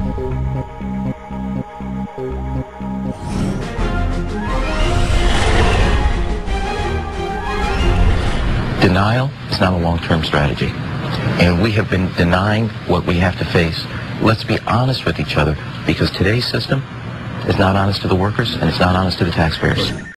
Denial is not a long-term strategy. And we have been denying what we have to face. Let's be honest with each other, because today's system is not honest to the workers and it's not honest to the taxpayers.